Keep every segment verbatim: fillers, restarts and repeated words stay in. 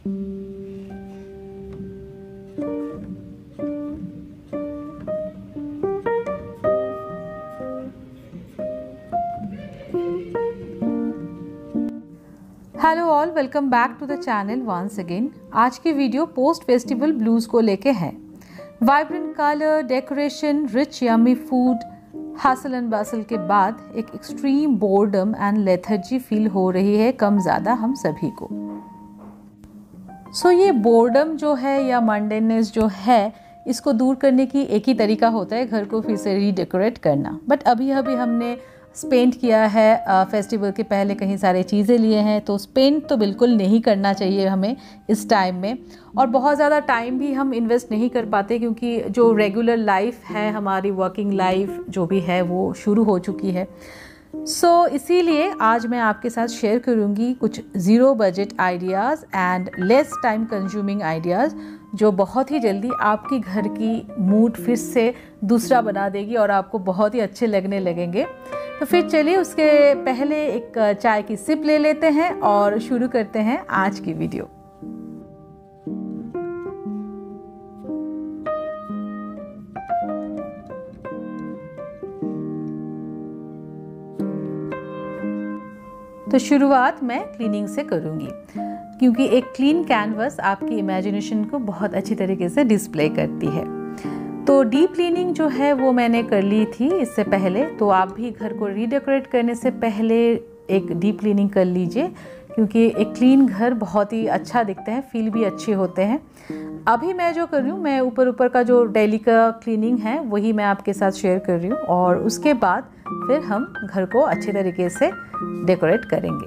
Hello all, welcome back to the channel once again. आज की video post festival blues को लेके है। Vibrant colour, decoration, rich yummy food, hustle and bustle के बाद एक extreme boredom and lethargy feel हो रही है कम ज़्यादा हम सभी को। सो so, ये बोर्डम जो है या मंडेनेस जो है, इसको दूर करने की एक ही तरीका होता है, घर को फिर से रीडेकोरेट करना। बट अभी अभी हमने स्पेंट किया है, फेस्टिवल के पहले कहीं सारे चीज़ें लिए हैं, तो स्पेंट तो बिल्कुल नहीं करना चाहिए हमें इस टाइम में। और बहुत ज़्यादा टाइम भी हम इन्वेस्ट नहीं कर पाते क्योंकि जो रेगुलर लाइफ है, हमारी वर्किंग लाइफ जो भी है वो शुरू हो चुकी है। सो so, इसीलिए आज मैं आपके साथ शेयर करूंगी कुछ zero budget ideas and less time consuming ideas जो बहुत ही जल्दी आपकी घर की मूड फिर से दूसरा बना देगी और आपको बहुत ही अच्छे लगने लगेंगे। तो फिर चलिए उसके पहले एक चाय की सिप ले लेते हैं और शुरू करते हैं आज की वीडियो। तो शुरुआत मैं क्लीनिंग से करूंगी क्योंकि एक क्लीन कैनवस आपकी इमेजिनेशन को बहुत अच्छी तरीके से डिस्प्ले करती है। तो डीप क्लीनिंग जो है वो मैंने कर ली थी इससे पहले, तो आप भी घर को रीडेकोरेट करने से पहले एक डीप क्लीनिंग कर लीजिए क्योंकि एक क्लीन घर बहुत ही अच्छा दिखता है, फील भी अच्छे होते हैं। अभी मैं जो कर रही हूँ, मैं ऊपर ऊपर का जो डेली का क्लीनिंग है वही मैं आपके साथ शेयर कर रही हूँ और उसके बाद फिर हम घर को अच्छे तरीके से डेकोरेट करेंगे।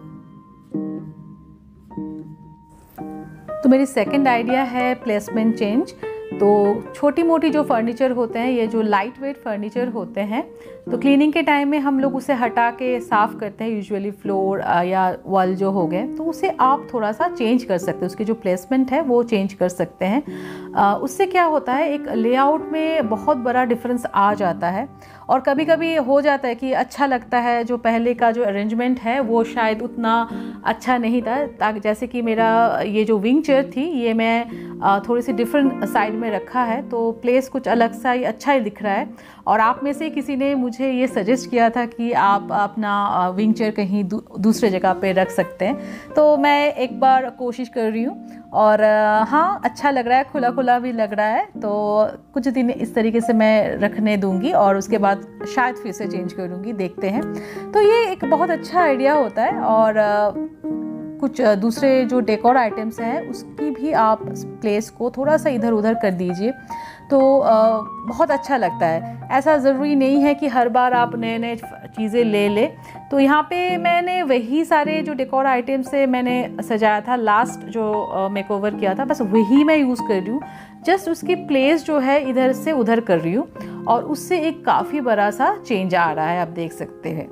तो मेरी सेकंड आइडिया है प्लेसमेंट चेंज। तो छोटी मोटी जो फर्नीचर होते हैं, ये जो लाइट वेट फर्नीचर होते हैं, तो क्लीनिंग के टाइम में हम लोग उसे हटा के साफ़ करते हैं, यूजुअली फ्लोर या वॉल जो हो गए, तो उसे आप थोड़ा सा चेंज कर सकते हैं, उसकी जो प्लेसमेंट है वो चेंज कर सकते हैं। आ, उससे क्या होता है, एक लेआउट में बहुत बड़ा डिफरेंस आ जाता है और कभी कभी हो जाता है कि अच्छा लगता है, जो पहले का जो अरेंजमेंट है वो शायद उतना अच्छा नहीं था। ताकि जैसे कि मेरा ये जो विंग चेयर थी, ये मैं थोड़ी सी डिफरेंट साइड में रखा है, तो प्लेस कुछ अलग सा ही अच्छा ही दिख रहा है। और आप में से किसी ने मुझे ये सजेस्ट किया था कि आप अपना विंग चेयर कहीं दू, दूसरे जगह पे रख सकते हैं, तो मैं एक बार कोशिश कर रही हूँ और हाँ, अच्छा लग रहा है, खुला खुला भी लग रहा है। तो कुछ दिन इस तरीके से मैं रखने दूंगी और उसके बाद शायद फिर से चेंज करूंगी, देखते हैं। तो ये एक बहुत अच्छा आइडिया होता है। और कुछ दूसरे जो डेकोर आइटम्स हैं उसकी भी आप प्लेस को थोड़ा सा इधर उधर कर दीजिए, तो बहुत अच्छा लगता है। ऐसा ज़रूरी नहीं है कि हर बार आप नए नए चीज़ें ले ले। तो यहाँ पे मैंने वही सारे जो डेकोर आइटम्स से मैंने सजाया था, लास्ट जो मेकओवर किया था, बस वही मैं यूज़ कर रही हूँ। जस्ट उसकी प्लेस जो है इधर से उधर कर रही हूँ और उससे एक काफ़ी बड़ा सा चेंज आ रहा है, आप देख सकते हैं।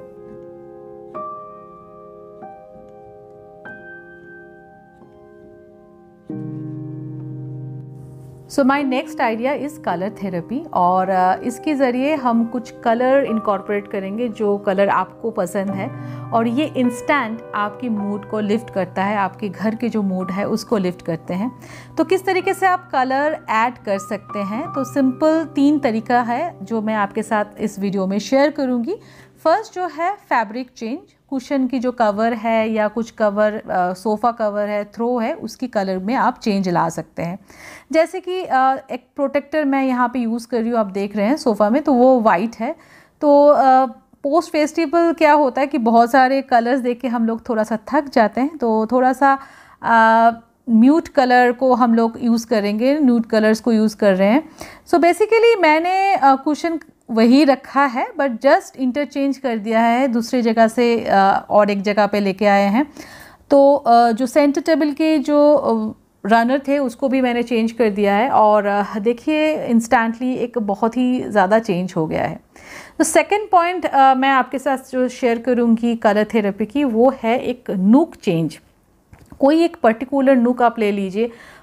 So my next idea is colour therapy और इसके ज़रिए हम कुछ कलर इनकॉर्पोरेट करेंगे जो कलर आपको पसंद है, और ये इंस्टेंट आपकी मूड को लिफ्ट करता है, आपके घर के जो मूड है उसको लिफ्ट करते हैं। तो किस तरीके से आप कलर ऐड कर सकते हैं, तो सिंपल तीन तरीका है जो मैं आपके साथ इस वीडियो में शेयर करूँगी। फर्स्ट जो है फैब्रिक चेंज, कुशन की जो कवर है या कुछ कवर सोफ़ा कवर है, थ्रो है, उसकी कलर में आप चेंज ला सकते हैं। जैसे कि आ, एक प्रोटेक्टर मैं यहाँ पे यूज़ कर रही हूँ, आप देख रहे हैं सोफ़ा में, तो वो वाइट है। तो पोस्ट फेस्टिवल क्या होता है कि बहुत सारे कलर्स देख के हम लोग थोड़ा सा थक जाते हैं, तो थोड़ा सा म्यूट कलर को हम लोग यूज़ करेंगे, न्यूड कलर्स को यूज़ कर रहे हैं। सो so बेसिकली मैंने कुशन वही रखा है, बट जस्ट इंटरचेंज कर दिया है, दूसरी जगह से और एक जगह पे लेके आए हैं। तो जो सेंटर टेबल के जो रनर थे उसको भी मैंने चेंज कर दिया है और देखिए इंस्टेंटली एक बहुत ही ज़्यादा चेंज हो गया है। तो सेकंड पॉइंट मैं आपके साथ जो शेयर करूँगी कलर थेरेपी की, वो है एक नूक चेंज। कोई एक पर्टिकुलर नूक आप ले लीजिए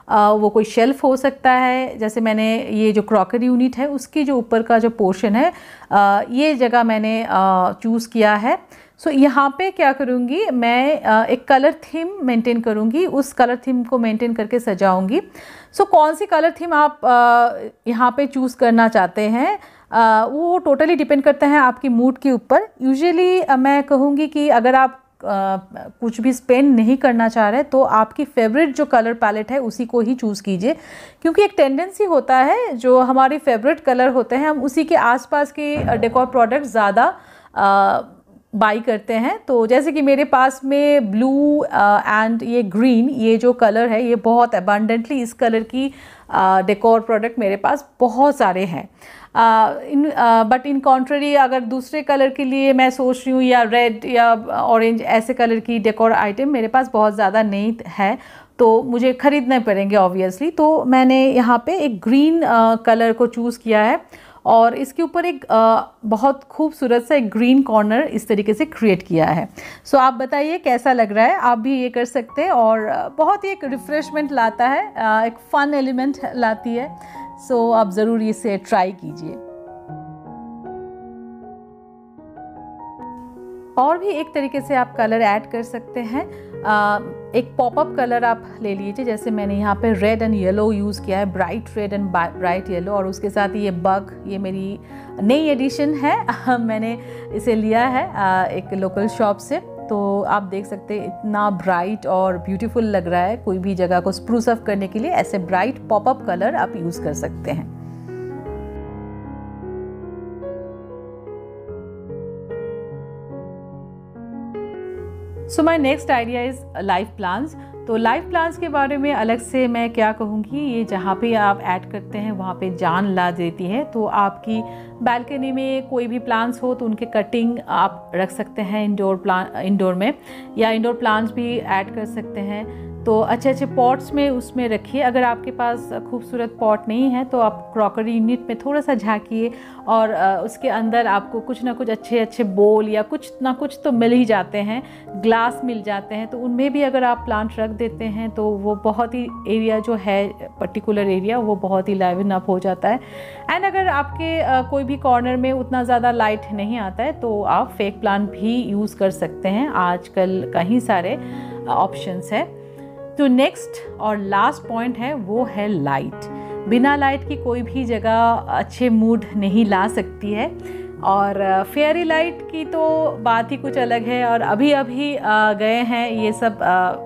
वो कोई शेल्फ हो सकता है, जैसे मैंने ये जो क्रॉकरी यूनिट है उसकी जो ऊपर का जो पोर्शन है ये जगह मैंने चूज़ किया है। सो so, यहाँ पे क्या करूँगी मैं एक कलर थीम मेंटेन करूँगी, उस कलर थीम को मेंटेन करके सजाऊँगी। सो so, कौन सी कलर थीम आप यहाँ पे चूज़ करना चाहते हैं Uh, वो टोटली डिपेंड करता है आपकी मूड के ऊपर। यूजुअली uh, मैं कहूँगी कि अगर आप uh, कुछ भी स्पेंड नहीं करना चाह रहे तो आपकी फेवरेट जो कलर पैलेट है उसी को ही चूज़ कीजिए, क्योंकि एक टेंडेंसी होता है जो हमारे फेवरेट कलर होते हैं हम उसी के आसपास के डेकोर प्रोडक्ट ज़्यादा बाई करते हैं। तो जैसे कि मेरे पास में ब्लू एंड ये ग्रीन, ये जो कलर है ये बहुत अबंडेंटली इस कलर की डेकोर प्रोडक्ट मेरे पास बहुत सारे हैं। इन बट इन कॉन्ट्ररी अगर दूसरे कलर के लिए मैं सोच रही हूँ या रेड या ऑरेंज ऐसे कलर की डेकोर आइटम मेरे पास बहुत ज़्यादा नहीं है, तो मुझे ख़रीदने पड़ेंगे ऑब्वियसली। तो मैंने यहाँ पे एक ग्रीन कलर को चूज़ किया है और इसके ऊपर एक आ, बहुत खूबसूरत सा एक ग्रीन कॉर्नर इस तरीके से क्रिएट किया है। सो so, आप बताइए कैसा लग रहा है, आप भी ये कर सकते हैं और बहुत ही एक रिफ़्रेशमेंट लाता है, आ, एक फ़न एलिमेंट लाती है। सो so, आप ज़रूर इसे ट्राई कीजिए। और भी एक तरीके से आप कलर ऐड कर सकते हैं। आ, एक पॉपअप कलर आप ले लीजिए, जैसे मैंने यहाँ पे रेड एंड येलो यूज़ किया है, bright red and bright yellow, और उसके साथ ये बग, ये मेरी नई एडिशन है मैंने इसे लिया है आ, एक लोकल शॉप से। तो आप देख सकते हैं इतना ब्राइट और ब्यूटीफुल लग रहा है। कोई भी जगह को स्प्रूस अप करने के लिए ऐसे ब्राइट पॉपअप कलर आप यूज़ कर सकते हैं। So my next idea is live plants. तो लाइव प्लांट्स के बारे में अलग से मैं क्या कहूँगी, ये जहाँ पे आप ऐड करते हैं वहाँ पे जान ला देती है। तो आपकी बालकनी में कोई भी प्लांट्स हो तो उनके कटिंग आप रख सकते हैं इंडोर प्लांट इंडोर में, या इंडोर प्लांट्स भी ऐड कर सकते हैं। तो अच्छे अच्छे पॉट्स में उसमें रखिए। अगर आपके पास खूबसूरत पॉट नहीं है तो आप क्रॉकरी यूनिट में थोड़ा सा झाँकिए और उसके अंदर आपको कुछ ना कुछ अच्छे अच्छे बोल या कुछ ना कुछ तो मिल ही जाते हैं, ग्लास मिल जाते हैं। तो उनमें भी अगर आप प्लांट रख देते हैं तो वो बहुत ही एरिया जो है पर्टिकुलर एरिया वो बहुत ही लाइवन अप हो जाता है। एंड अगर आपके कोई भी कॉर्नर में उतना ज़्यादा लाइट नहीं आता है तो आप फेक प्लांट भी यूज़ कर सकते हैं। आजकल कई सारे ऑप्शंस है। तो नेक्स्ट और लास्ट पॉइंट है वो है लाइट। बिना लाइट की कोई भी जगह अच्छे मूड नहीं ला सकती है, और फेयरी लाइट की तो बात ही कुछ अलग है। और अभी अभी गए हैं ये सब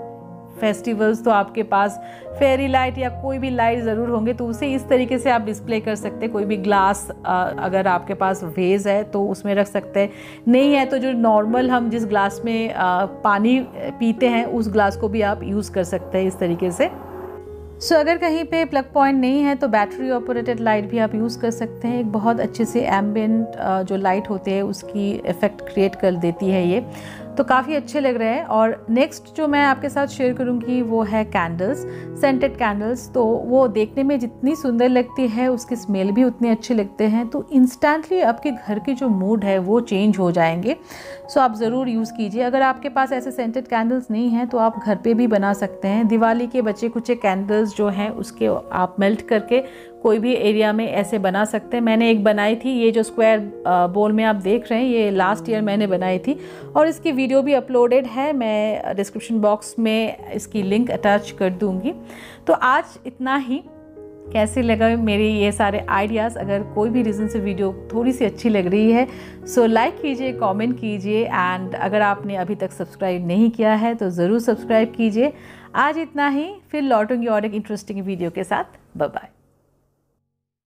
फेस्टिवल्स, तो आपके पास फेयरी लाइट या कोई भी लाइट ज़रूर होंगे, तो उसे इस तरीके से आप डिस्प्ले कर सकते हैं। कोई भी ग्लास अगर आपके पास वेज है तो उसमें रख सकते हैं, नहीं है तो जो नॉर्मल हम जिस ग्लास में पानी पीते हैं उस ग्लास को भी आप यूज़ कर सकते हैं इस तरीके से। सो so, अगर कहीं पे प्लग पॉइंट नहीं है तो बैटरी ऑपरेटेड लाइट भी आप यूज़ कर सकते हैं। एक बहुत अच्छे से एम्बिएंट जो लाइट होते हैं उसकी इफ़ेक्ट क्रिएट कर देती है ये, तो काफ़ी अच्छे लग रहे हैं। और नेक्स्ट जो मैं आपके साथ शेयर करूंगी वो है कैंडल्स, सेंटेड कैंडल्स। तो वो देखने में जितनी सुंदर लगती है उसके स्मेल भी उतने अच्छे लगते हैं, तो इंस्टेंटली आपके घर के जो मूड है वो चेंज हो जाएंगे। सो आप ज़रूर यूज़ कीजिए। अगर आपके पास ऐसे सेंटेड कैंडल्स नहीं हैं तो आप घर पे भी बना सकते हैं। दिवाली के बचे कुचे कैंडल्स जो हैं उसके आप मेल्ट करके कोई भी एरिया में ऐसे बना सकते हैं। मैंने एक बनाई थी, ये जो स्क्वायर बोल में आप देख रहे हैं ये लास्ट ईयर मैंने बनाई थी और इसकी वीडियो भी अपलोडेड है, मैं डिस्क्रिप्शन बॉक्स में इसकी लिंक अटैच कर दूंगी। तो आज इतना ही। कैसे लगा मेरे ये सारे आइडियाज़? अगर कोई भी रीज़न से वीडियो थोड़ी सी अच्छी लग रही है सो लाइक कीजिए, कमेंट कीजिए, एंड अगर आपने अभी तक सब्सक्राइब नहीं किया है तो ज़रूर सब्सक्राइब कीजिए। आज इतना ही, फिर लौटूंगी और एक इंटरेस्टिंग वीडियो के साथ। Bye bye.